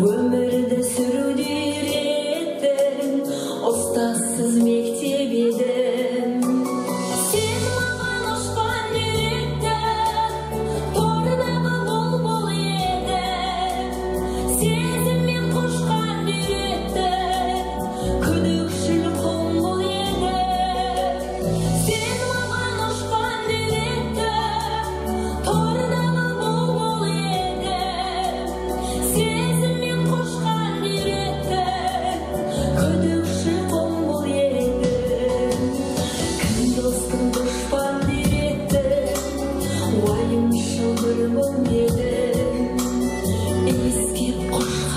Өмірді сүруді үйреттің, ұстазсыз мектеп едің. Сен маған ұшқан үйреттің, тордағы бұлбұл едің. Сезіммен құшқан үйреттің, күдікшіл құмбыл едің. Сен маған ұшқан үйреттің, тордағы бұлбұл едің. Сезіммен құшқан үйреттің, күдікшіл құмбыл едің. Кім достың дұшпан үйреттің, уайымшыл бір мұң едің. Иіскеп құшқан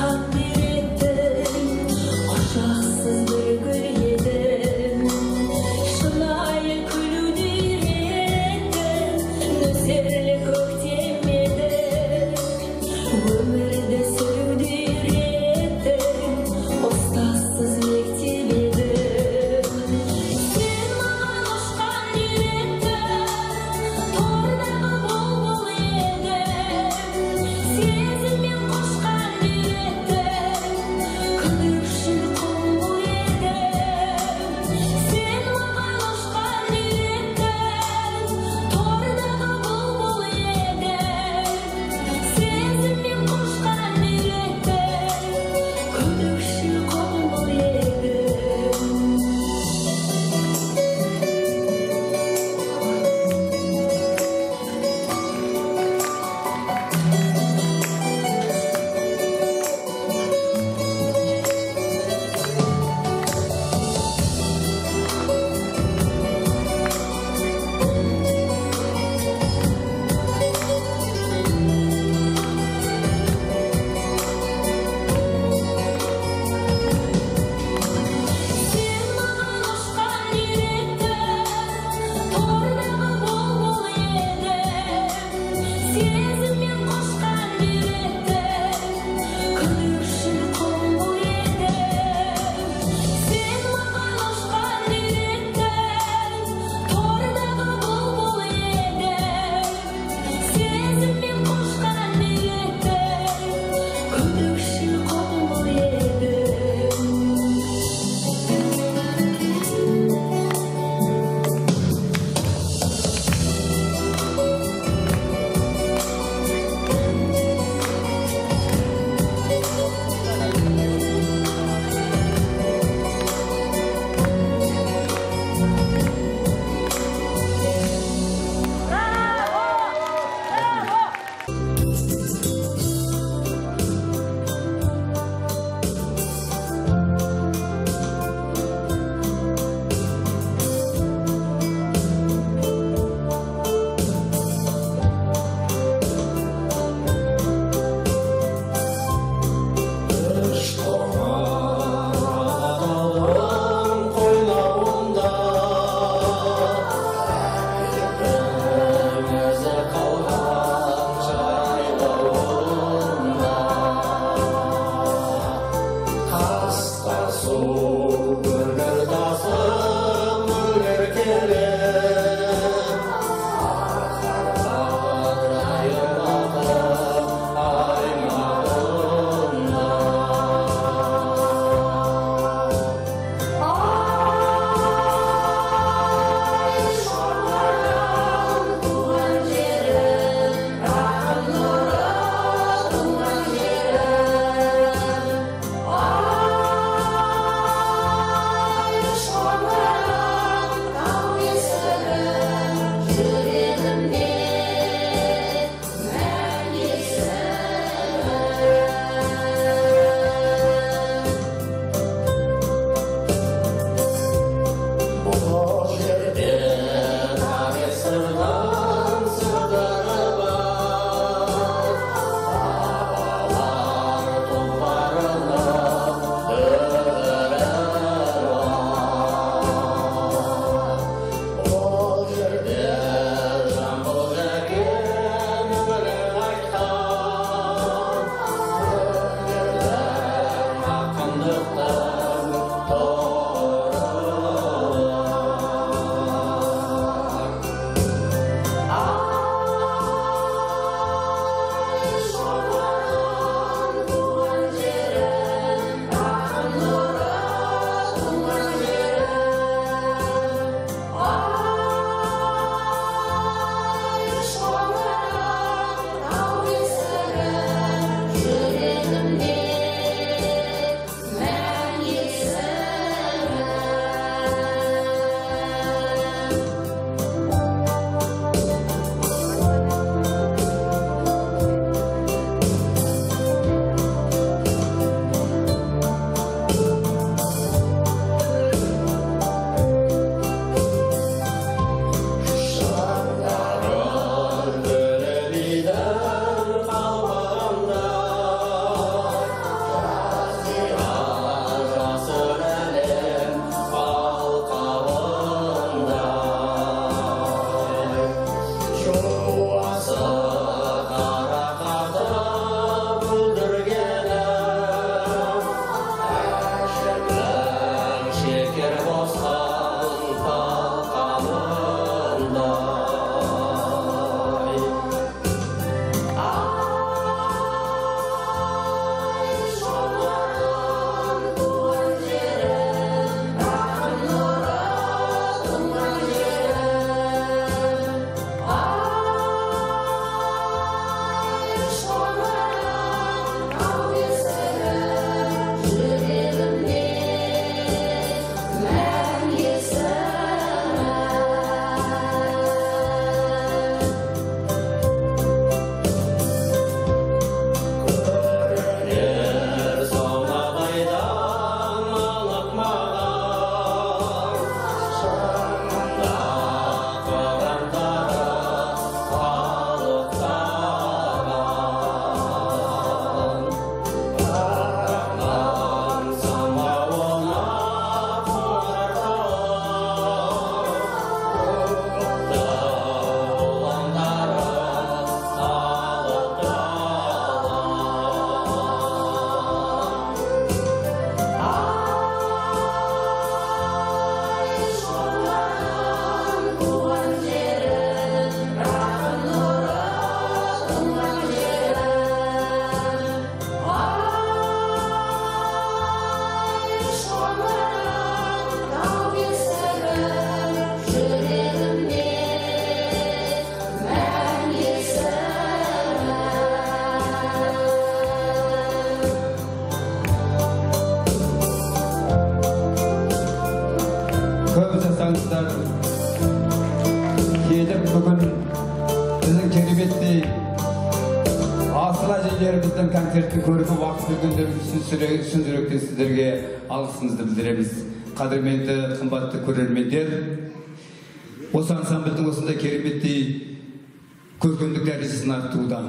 біздің концертті көруге уақыт бергендеріңіз үшін жүректен сіздерге алғысымызды білдіреміз. Қадірменді, қымбатты көрермендер, осы ансамбльдің осындай кереметтей көркемдік дәрежесін арттырудан,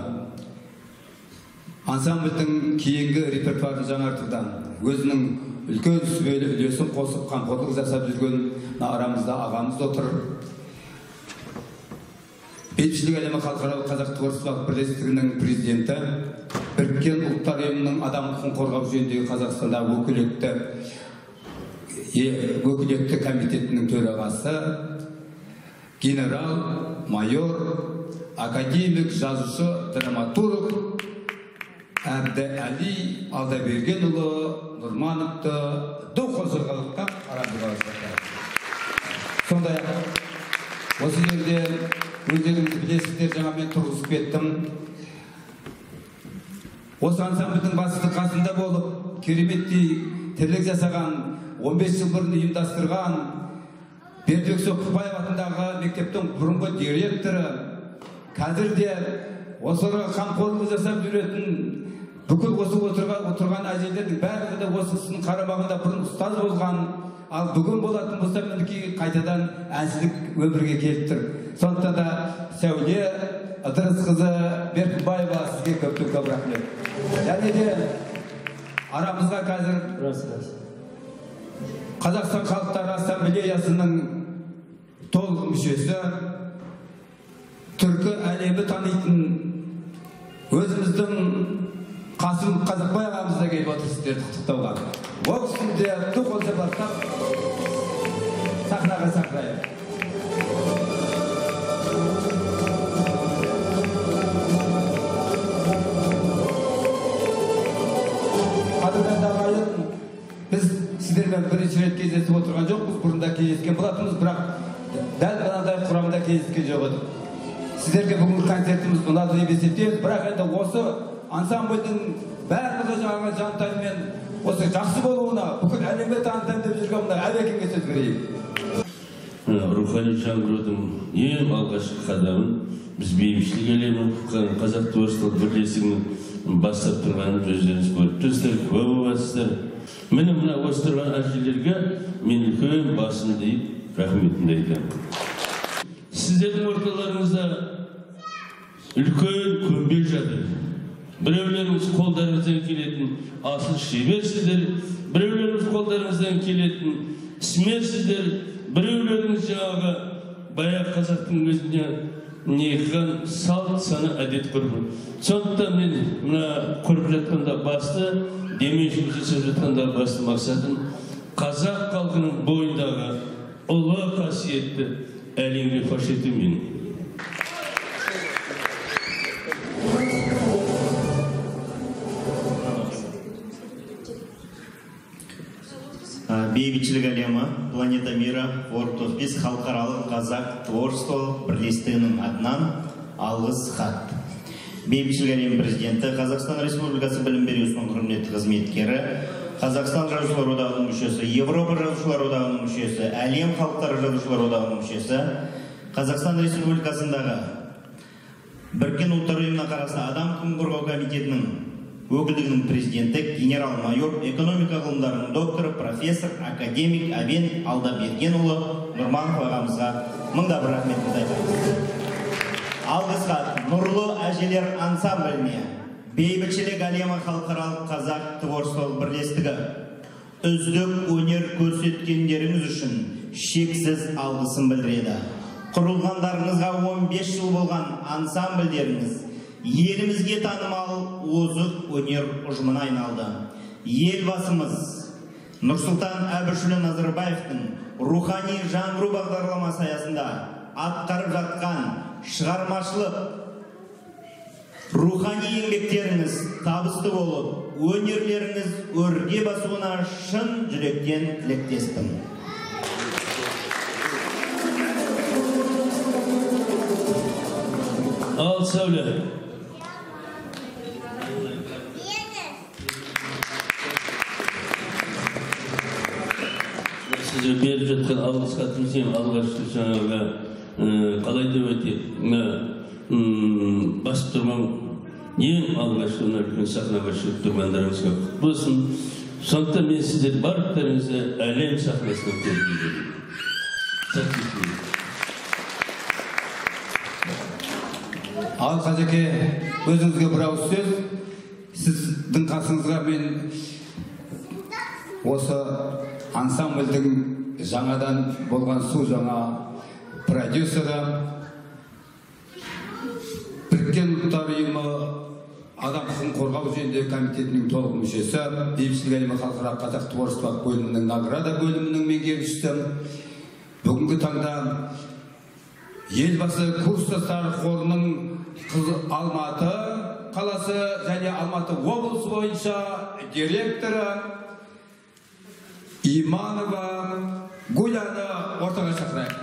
ансамбльдің кейінгі репертуарын жаңартудан, өзінің үлкен сүбелі үлесін қосып қамқорлық жасап жүрген арамызда ағамыз отыр. Бейбітшілік әлемі халықаралық қазақ творчестволық бірлестігінің президенті, Біріккен ұлттар ұйымының адам құқығын қорғау жөніндегі Қазақстандағы өкілетті комитетінің төрағасы, генерал, майор, академик, жазушы, драматург Әбдіәли Алдабергенұлы Нұрмановты ду қосырғалыққа қарапыға жасады. Сондай-ақ, осы жерде өздеріңіз білесіздер, жаңа мен тұрғызып кеттім. Осы ансамбльдің басты қасында болып, кереметтей тірлік жасаған, 15 жыл бұрын ұйымдастырған Бердібек Соқпаев атындағы мектептің бұрынғы директоры, қазірде осы қамқорлық жасап жүретін бүкіл осы отырған әжелердің бәрі де осы кісінің қарамағында бұрын ұстаз болған, ал бүгін болатын болса мінекей қайтадан әншілік өмірге келіп тұр. Сондықтан да Сәуле Ыдырысқызы Беркінбаева, сізге көп рахмет. Және де арамызға қазір Қазақстан халықтары ассамблеясының толық мүшесі, түркі әлемі танитын өзіміздің Қасым Қазақбай ағамыз да келіп отыр сіздерді құттықтауға. Ол кісіні де ду қол шапалақтап сахнаға шақырайық. Қадірменді ағайын, біз сіздермен бірінші рет кездесіп отырған жоқпыз, бұрында кездескен болатынбыз, бірақ дәл мынандай құрамда кездескен жоқ едік. Сіздерге бүгінгі концертіміз ұнады деп есептейміз, бірақ енді осы ансамбльдің барлығы жаңағы жантаймен осы жақсы болуына, бүкіл әлемге танытайын деп жүрген мына әбекеңге сөз берейік. Рухани жаңғырудың ең алғашқы қадамын біз бейбітшілік әлемі қазақ творчестволық бірлестігінің бастап тұрғанын өздеріңіз көріп тұрсыздар, куә боласыздар. Міне мына осы тұрған әжелерге мен үлкен басымды иіп рахметімді айтамын. Сіздердің орталарыңызда үлкен көмбел жатыр. Біреулеріңіз қолдарыңыздан келетін асыл шеберсіздер, біреулеріңіз қолдарыңыздан келетін ісмерсіздер, біреулеріңіз жаңағы баяғы қазақтың өзіне неғылған салт саны әдет құрбы. Сондықтан мен мына құрып жатқанда басты, демеушілік жасап жатқанда басты мақсатым қазақ халқының бойындағы ұлы қасиетті әлемге паш ету менің. Бейбітшілік әлемі Планета Мира Ортоспес халықаралық қазақ творчестволық бірлестігінің атынан алғыс хат. Бейбітшілік әлемі президенті, Қазақстан Республикасы білім беру ісінің құрметті қызметкері, Қазақстан жазушылар одағының мүшесі, Европа жазушылар одағының мүшесі, әлем халықтары жазушылар одағының мүшесі, Қазақстан Республикасындағы Біріккен ұлттар ұйымына қарасты адам құқығын қорғау комитетінің өкілдігінің президенті, генерал-майор, экономика ғылымдарының докторы, профессор, академик Әбен Алдабергенұлы Нұрманов ағамызға мыңда бір рахметімді айтамыз. Алғыс хат Нұрлы әжелер ансамбліне, Бейбітшілік әлемі халықаралық қазақ творчестволық бірлестігі, үздік өнер көрсеткендеріңіз үшін шексіз алғысын білдіреді. Құрылғандарыңызға 15 жыл болған ансамбльдеріңіз елімізге танымал озық өнер ұжымына айналды. Елбасымыз Нұрсұлтан Әбішұлы Назарбаевтың рухани жаңғыру бағдарламасы аясында атқарып жатқан шығармашылық рухани еңбектеріңіз табысты болып, өнерлеріңіз өрге басуына шын жүректен тілектеспін. Ал Сәуле. Сізге беріп жатқан алғыс хатымыз алғашқы жаңағы қалай деп айтайық, басып тұрған ең алғашқы мына үлкен сахнаға шығып тұрғандарыңызға құтты болсын. Сондықтан мен сіздер барлықтарыңызды әлем сахнасына көргім келеді. Ал Қазеке, өзіңізге бір ауыз сөз. Сіздің қасыңызға мен осы ансамбльдің жаңадан болған су жаңа продюсері, Біріккен ұлттар ұйымы адам құқығын қорғау жөніндегі комитетінің толық мүшесі, бейбітшілік әлемі халықаралық қазақ творчестволық бөлімінің награда бөлімінің меңгерушісі. Бүгінгі таңда елбасы курстастар қорының Алматы қаласы және Алматы облысы бойынша директоры Иманова Гуляны ортаға шақырайық.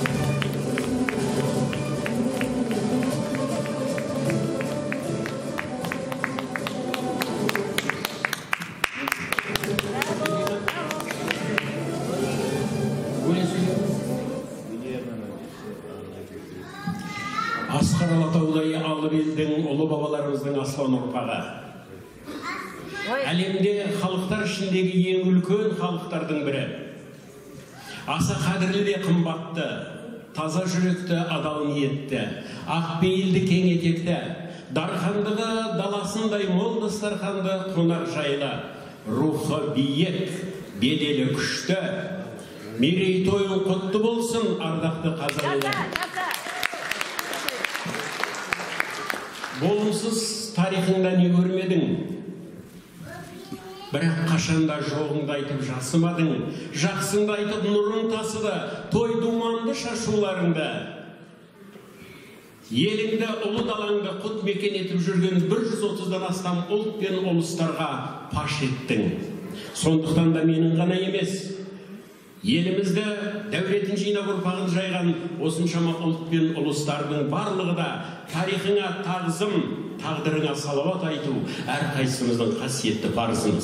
Асқар Алатаудай алып елдің ұлы бабаларымыздың аслан ұрпағы. Әлемде халықтар ішіндегі ең үлкен халықтардың бірі. Аса қадірлі де қымбатты, таза жүректі, адал ниетті, ақпейілді, кең етекті, дархандығы даласындай мол дастарханды қонақ жайлы, рухы биік, беделі күшті, мерейтойың құтты болсын, ардақты қазағым. Болымсыз тарихыңда не көрмедің? Бірақ қашанда жоғыңды айтып жасымадың, жақсыңды айтып нұрың тасыды, той думанды шашуларыңды. Еліңді, ұлы далаңды құт мекен етіп жүрген 130-дан астам ұлт пен ұлыстарға паш еттің. Сондықтан да менің ғана емес, елімізді дәулетін жинап ұрпағын жайған осыншама ұлт пен ұлыстардың барлығы да тарихыңа тағзым, тағдырыңа салауат айту әрқайсымыздың қасиетті парызымыз.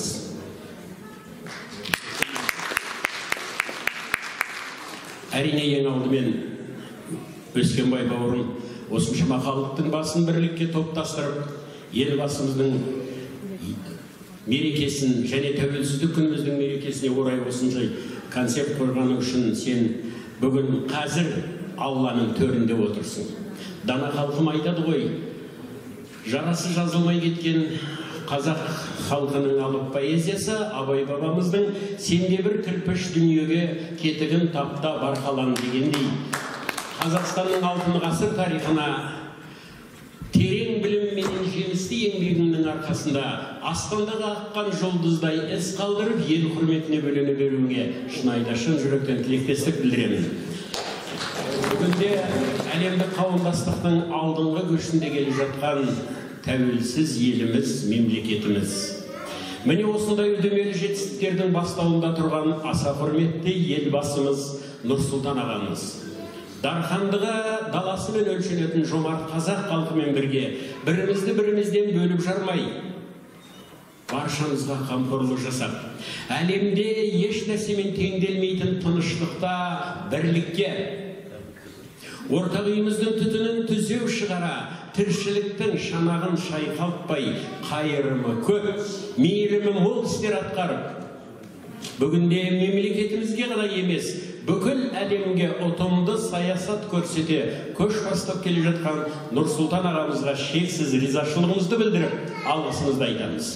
Әрине ең алдымен Өскенбай бауырым осыншама халықтың басын бірлікке топтастырып, елбасымыздың мерекесін және тәуелсіздік күніміздің мерекесіне орай осыншай концерт қойғаны үшін сен бүгін қазір Алланың төрінде отырсың. Дана халқым айтады ғой, жарасы жазылмай кеткен қазақ халқының алып поэзиясы Абай бабамыздың сенде бір кірпіш дүниеге кетігін тапта барқалан дегендей. Қазақстанның алтын ғасыр тарихына терең білім мен жемісті еңбегінің арқасында аспандағы аққан жұлдыздай із қалдырып, ел құрметіне бөлене беруіңе шынайы шын жүректен тілектестік білдіремін. Бүгінде әлемдік қауымдастықтың алдыңғы көшінде келе жатқан тәуелсіз еліміз, мемлекетіміз. Міне осындай үдемелі жетістіктердің бастауында тұрған аса құрметті елбасымыз Нұрсұлтан ағамыз. Дархандығы даласымен өлшенетін жомарт қазақ халқымен бірге бірімізді бірімізден бөліп жармай, баршамызға қамқорлық жасап, әлемде еш нәрсемен теңделмейтін тыныштықта бірлікке, ортақ үйіміздің түтінін түзеу шығара, тіршіліктің шанағын шайқалтпай, қайырымы көп, мейірімі мол істер атқарып, бүгінде мемлекетімізге ғана емес, бүкіл әлемге ұтымды саясат көрсете, көш бастап келе жатқан Нұрсұлтан ағамызға шексіз ризашылығымызды білдіріп, алғысымызды айтамыз.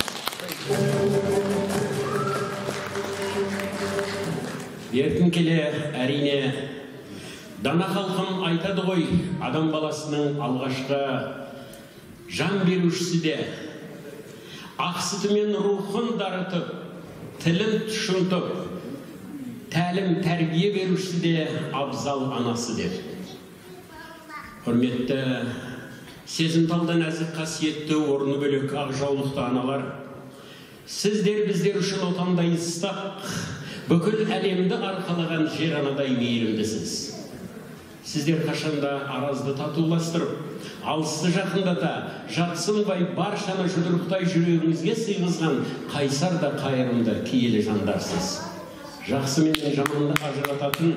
Бертін келе, әрине, дана халқым айтады ғой, адам баласының алғашқы жан берушісі де, ақ сүтімен рухын дарытып, тілін тұшынтып, тәлім тәрбие беруші де абзал анасы деп. Құрметті, сезімталды нәзік қасиетті орны бөлек ақ жаулықты аналар, сіздер біздер үшін отандай ыстық, бүкіл әлемді арқалаған жер анадай мейірімдісіз. Сіздер қашанда аразды татуластырып, алысты жақындата, жатсынбай баршаны жұдырықтай жүрегіңізге сыйғызған қайсар да қайырымды киелі жандарсыз. Жақсы мен жаманды ажырататын,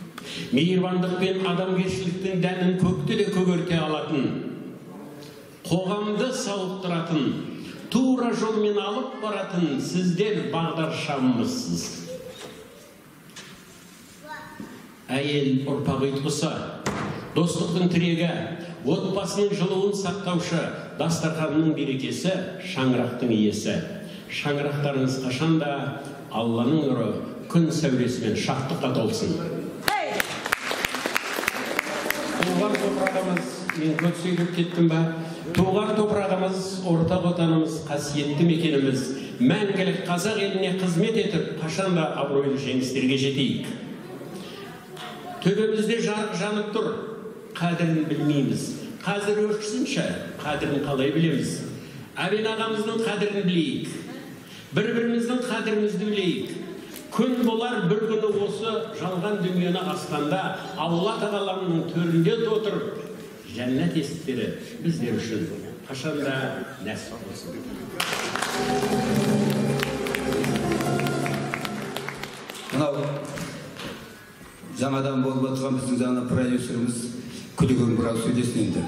мейірбандық пен адамгершіліктің дәнін көкті де көгерте алатын, қоғамды сауықтыратын, тура жолмен алып баратын сіздер бағдаршамымызсыз. Әйел ұрпақ ұйытқысы, достықтың тірегі, отбасының жылуын сақтаушы, дастарханның берекесі, шаңырақтың иесі. Шаңырақтарыңыз қашанда Алланың нұры күн сәулесімен шаттыққа толсын. Туған топырағымыз, мен көп сөйлеп кеттім ба? Туған топырағымыз, ортақ отанымыз, қасиетті мекеніміз, мәңгілік қазақ еліне қызмет етіп, қашанда абыройлы жеңістерге жетейік. Төбемізде жарық жанып тұр, қадірін білмейміз. Қазір өшсінші, қадірін қалай білеміз? Әбен ағамыздың қадірін білейік. Бір-біріміздің қадірімізді білейік. Күн болар бір күні осы жалған дүниені асқанда Алла тағаламның төрінде отырып, жәннат есіктері біздер үшін қашанда нәсіп болсын. Мынау жаңадан болып отырған біздің жаңа продюсеріміз Күлігін біраз сөйлесін енді.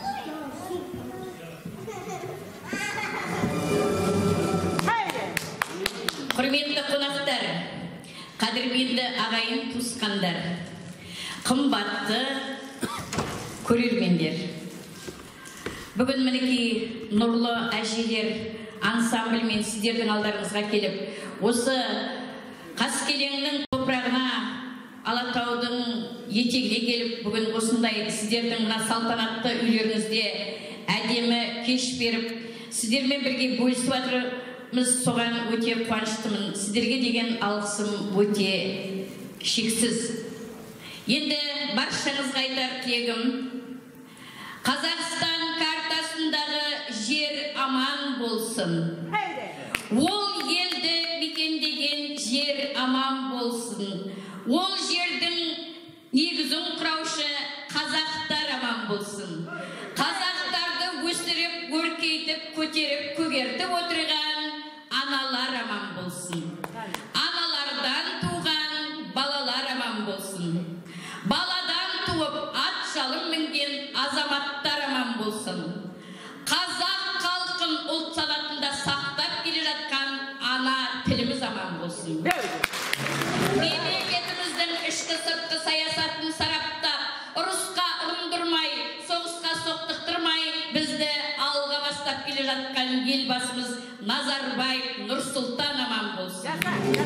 Құрметті қонақтар, қадірменді ағайын туысқандар, қымбатты көрермендер. Бүгін мінекей нұрлы әжелер ансамблімен сіздердің алдарыңызға келіп, осы Қаскелеңнің топырағына, Алатаудың етегіне келіп, бүгін осындай сіздердің мына салтанатты үйлеріңізде әдемі кеш беріп, сіздермен бірге бөлісіп жатырмыз. Соған өте қуаныштымын. Сіздерге деген алғысым өте шексіз. Енді баршаңызға айтар тілегім, Қазақстан картасындағы жер аман болсын. Ол елді мекендеген жер аман болсын. Ол жердің негізін құраушы қазақтар аман болсын. Қазақтарды өсіріп, өркейтіп, көтеріп, көгертіп отырған аналар аман болсын. Аналардан туған балалар аман болсын. Баладан туып, ат жалын мінген азаматтар аман болсын. Қазақ халқын ұлт санатында сақтап келе жатқан ана тіліміз аман болсын. Мемлекетіміздің ішкі сыртқы саясатын сараптап, ұрысқа ұрындырмай, соғысқа соқтықтырмай, бізді алға бастап келе жатқан елбасымыз Назарбаев Нұрсұлтан аман болсын.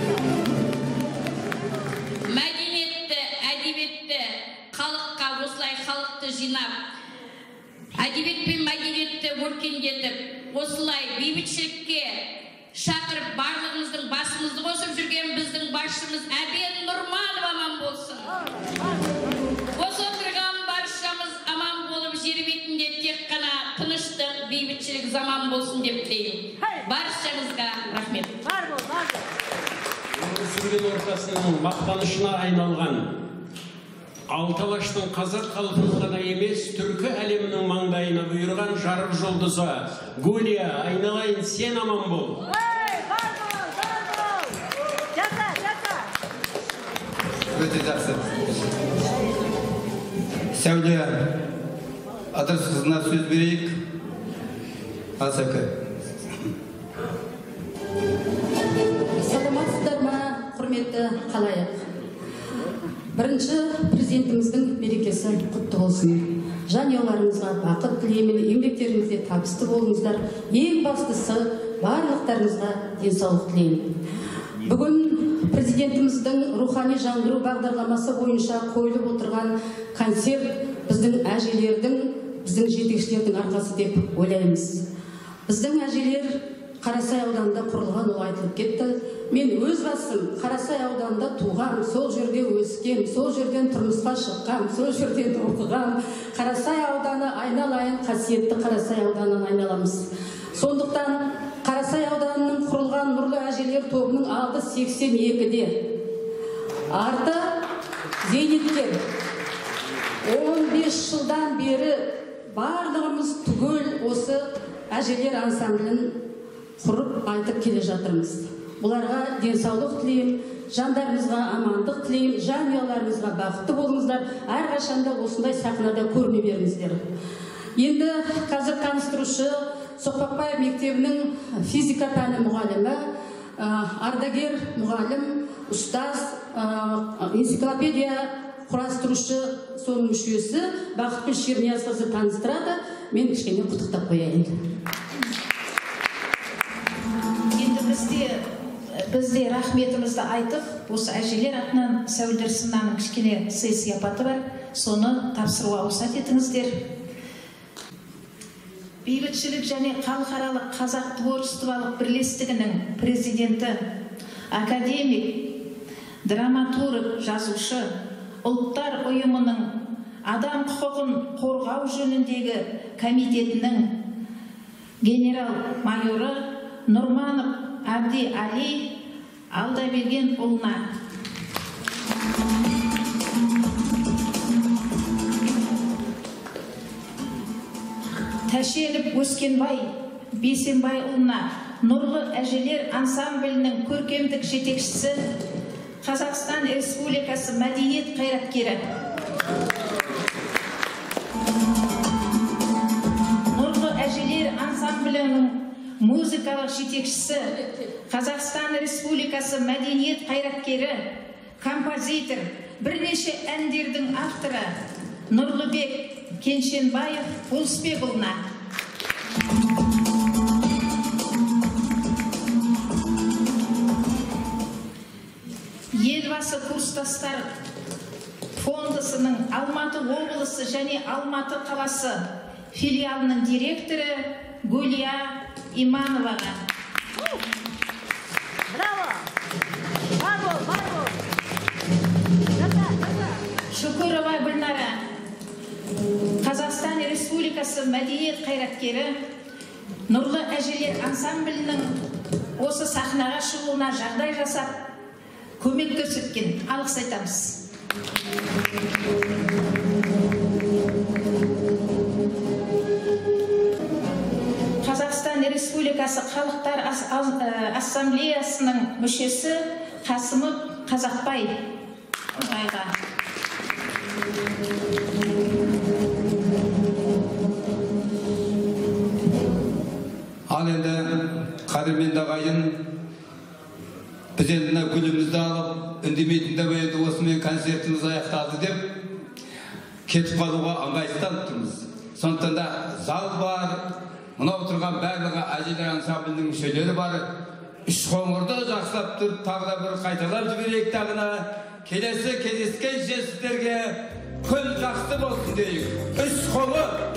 Мәдениетті, әдебиетті халыққа осылай халықты жинап, әдебиет пен мәдениетті өркендетіп, осылай бейбітшілікке шақырып, барлығымыздың басымызды қосып жүрген біздің басшымыз Әбен Нұрманов аман болсын. Осы отырған баршамыз аман болып, жер бетінде тек қана тыныштық, бейбітшілік заман болсын деп тілеймін. Баршаңызға рахмет. Сүрген ортасының мақтанышына айналған Алталаштың қазақ халқының ғана емес, түркі әлемінің маңдайына бұйырған жарық жұлдызы Гулия, айналайын, сен аман бол. Өте жақсы. Сәуле Адырсызына сөз берейік. Асака. Саламатсыздар ма, құрметті қалайық. Бірінші президентіміздің мерекесі құтты болсын. Жанұяларыңызға бақыт тілеймін, еңбектеріңізде табысты болыңыздар. Ең бастысы барлықтарыңызға денсаулық тілеймін. Бүгін президентіміздің рухани жаңғыру бағдарламасы бойынша қойылып отырған концерт біздің әжелердің, біздің жетекшілердің арқасы деп ойлаймыз. Біздің әжелер Қарасай ауданында құрылған, ол айтылып кетті. Мен өз басым Қарасай ауданында туған, сол жерде өскен, сол жерден тұрмысқа шыққан, сол жерден оқыған. Қарасай ауданы айналайын, қасиетті Қарасай ауданын айналамыз. Сондықтан Қарасай ауданының құрылған нұрлы әжелер тобының алды 82-де. Арты зейнеткер. 15 жылдан бері барлығымыз түгел осы әжелер ансамблін құрып айтып келе жатырмыз. Бұларға денсаулық тілеймін, жандарыңызға амандық тілеймін, жанұяларыңызға бақытты болыңыздар, әрқашанда осындай сахнада көріне беріңіздер. Енді қазір таныстырушы Соқпақбаев мектебінің физика пәні мұғалімі, ардагер мұғалім, ұстаз, энциклопедия құрастырушы соның мүшесі Бақытгүл Шерниязқызы таныстырады. Мен кішкене құттықтап қояйын. Енді бізде рахметімізді айтып, осы әжелер атынан Сәулдер Сынаның кішкене сый-сияпаты бар, соны тапсыруға рұқсат етіңіздер. Бейбітшілік және халықаралық қазақ творчестволық бірлестігінің президенті, академик, драматург, жазушы, ұлттар ұйымының адам құқығын қорғау жөніндегі комитетінің генерал-майоры Нұрманов Әбди Али Алдаберген ұлына. Тәшенов Өскенбай Бейсенбай ұлына Нұрлы әжелер ансамблінің көркемдік жетекшісі, Қазақстан Республикасы мәдениет қайраткері. Нұрлы әжелер ансамблінің музыкалық жетекшісі, Қазақстан Республикасы мәдениет қайраткері, композитор, бірнеше әндердің авторы Нұрлыбек Кеншенбаев Болысбекұлына. Елбасы курстастар фондысының Алматы облысы және Алматы қаласы филиалының директоры Гүлия Имановаға. Браво! Браво! Шүкірова Гүлнара, Қазақстан Республикасы мәдениет қайраткері, Нұрлы әжелер ансамблінің осы сахнаға шығуына жағдай жасап, көмек көрсеткен. Алғыс айтамыз. Қазақстан Республикасы Халықтар Ассамблеясының мүшесі Қасымов Қазақбай Ағайға. Ал енді қадірменді ағайын, біз енді гүлімізді алып, үндемейтінде енді осымен концертіміз аяқталды деп кетіп қалуға ыңғайсызданып тұрмыз. Сондықтан да зал бар, мынау тұрған барлығы әжелер ансамблінің мүшелері бар. Үш қоңырды жақсылап тұрып, тағы да бір қайталап жіберейік тағына. Келесі кездескен сіздерге күн жақсы болсын дейік. Үш қоңыр